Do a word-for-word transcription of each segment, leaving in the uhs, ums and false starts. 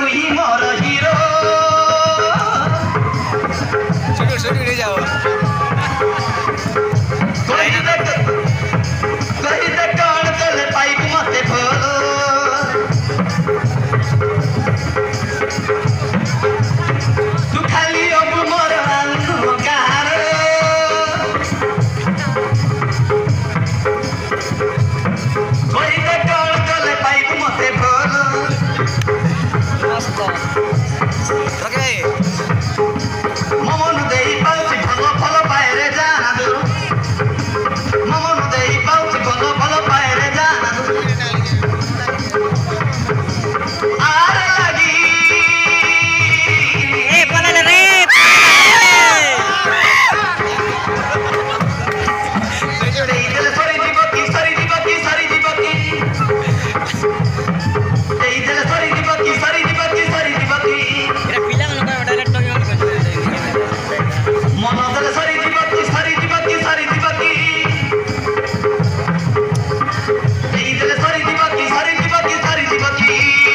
তুই মোর হিরো শুরু শুরু উড়ে যাও কহিতে কহিতে কণ কলে পাইবু মতে ভোল তু খালি অবু মোর আনু গার কহিতে কণ কলে পাইবু মতে ভোল মস্ত ওকে মমন দেই পাউছি ভাল ভাল পায়রে জানাদু মমন দেই পাউছি ভাল ভাল পায়রে জানাদু আর লাগি এ পালালে রে এই দিলে সরি দিব কি সরি দিব কি সরি দিব কি এই দিলে সরি দিব কি সরি দিব কি সরি দিব কি এরা পিলা মনে করে ডাইরেক্ট টকি অন করে মন দিলে সরি দিব কি সরি দিব কি সরি দিব কি এই দিলে সরি দিব কি সরি দিব কি সরি দিব কি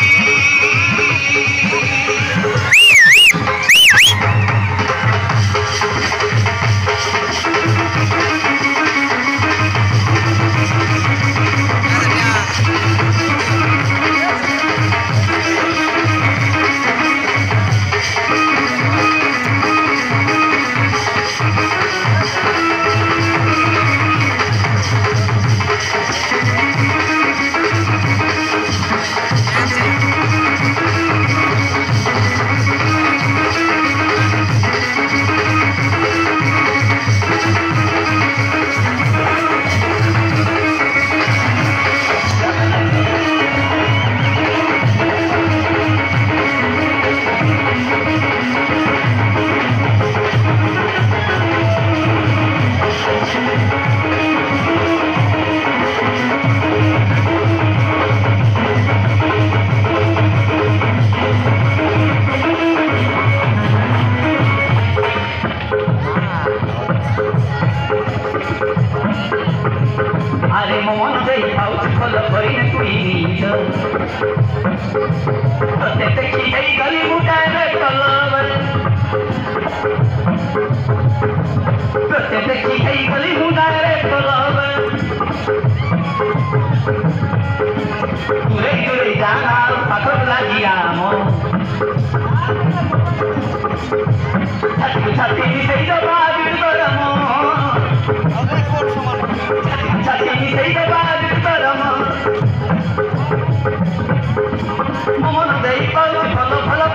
আরে মন দেই পাউছি ভাল কইরে তুই নিজ তোতে দেখি এই গলি মুটারে কলব তোতে দেখি এই গলি মুটারে কলব দূরে দূরে জানার পাথর লাগিয়া মন ছাতি ছাতি সেই বাজির গরম ছাতি সেই বাজির গরম মন দেই পাউছি ভাল ভাল